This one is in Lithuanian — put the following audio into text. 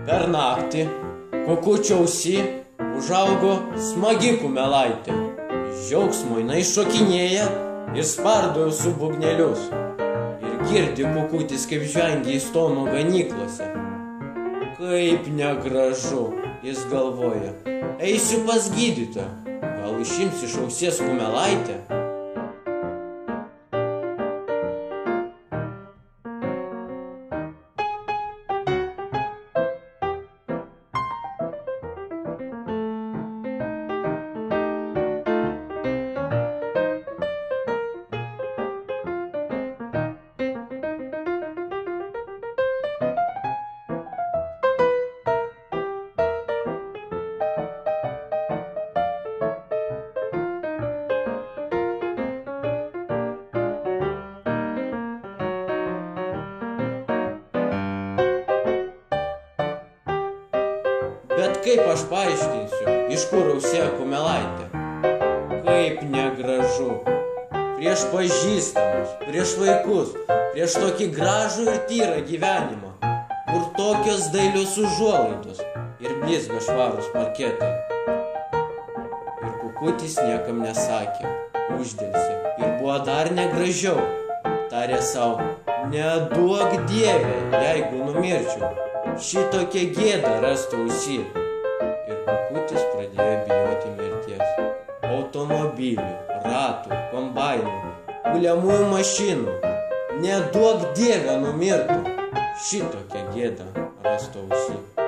Per naktį kukučio ausy užaugo smagi kumelaitė. Iš džiaugsmo jinai šokinėja ir spardo su būgnelius. Ir girdi kukutis, kaip žvengia į stonų ganyklose. Kaip negražu, jis galvoja, eisiu pas gydytoją, gal išims iš ausies kumelaitę. Bet kaip aš paaiškinsiu, iš kur ausė kumelaitė? Kaip negražu. Prieš pažįstamus, prieš vaikus, prieš tokį gražų ir tyrą gyvenimą, kur tokios dailios užuolaidos ir blizga švarūs parketai. Ir kukutis niekam nesakė, uždelsė ir buvo dar negražiau. Tarė sau, neduok Dieve, jeigu numirčiau, šitokia gėda rastų ausy. Ir kukutis pradėjo bijoti mirties. Automobilių, ratų, kombainų, kuliamųjų mašinų. Neduok Dieve numirtų, šitokia gėda rastų ausy.